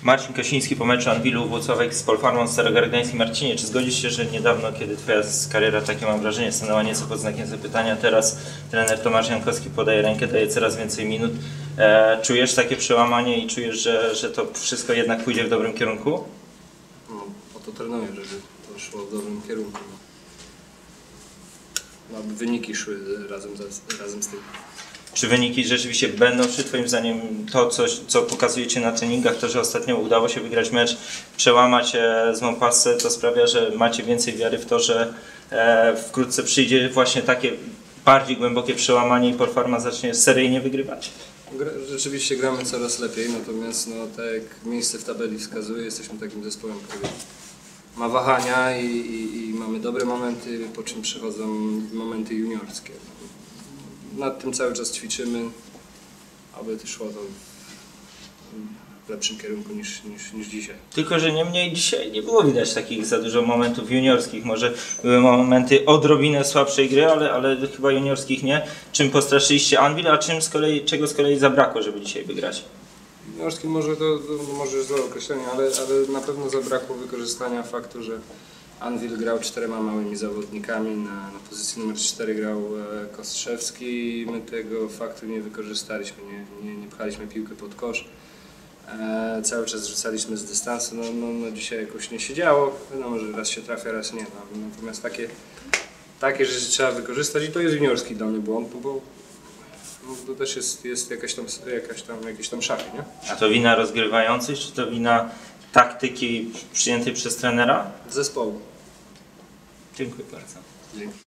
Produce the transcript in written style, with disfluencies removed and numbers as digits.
Marcin Kosiński po meczu Anwilu Włocławek z Polfarmą Starogard Gdańsk. Marcinie, czy zgodzisz się, że niedawno, kiedy twoja kariera, takie mam wrażenie, stanęła nieco pod znakiem zapytania, teraz trener Tomasz Jankowski podaje rękę, daje coraz więcej minut. Czujesz takie przełamanie i czujesz, że to wszystko jednak pójdzie w dobrym kierunku? No, po to trenuję, żeby to szło w dobrym kierunku. No, aby wyniki szły razem z tym. Czy wyniki rzeczywiście będą szły? Twoim zdaniem to, co pokazujecie na treningach, to, że ostatnio udało się wygrać mecz, przełamać z Montpellier, to sprawia, że macie więcej wiary w to, że wkrótce przyjdzie właśnie takie bardziej głębokie przełamanie i Polfarma zacznie seryjnie wygrywać? Rzeczywiście gramy coraz lepiej, natomiast no, tak jak miejsce w tabeli wskazuje, jesteśmy takim zespołem, który ma wahania i mamy dobre momenty, po czym przychodzą momenty juniorskie. Nad tym cały czas ćwiczymy, aby to szło to w lepszym kierunku niż dzisiaj. Tylko że niemniej dzisiaj nie było widać takich za dużo momentów juniorskich. Może były momenty odrobinę słabszej gry, ale chyba juniorskich nie. Czym postraszyliście Anwil, a czego z kolei zabrakło, żeby dzisiaj wygrać? Juniorskim może to może złe określenie, ale na pewno zabrakło wykorzystania faktu, że Anwil grał 4 małymi zawodnikami, na pozycji numer 4 grał Kostrzewski i my tego faktu nie wykorzystaliśmy, nie pchaliśmy piłkę pod kosz. Cały czas rzucaliśmy z dystansu, no dzisiaj jakoś nie się działo, no może raz się trafia, raz nie. No, natomiast takie rzeczy trzeba wykorzystać i to jest juniorski dla mnie błąd, bo to też jest jakieś tam szachy, nie? A to wina rozgrywających, czy to wina taktyki przyjętej przez trenera? Zespołu. Dziękuję bardzo. Dzięki.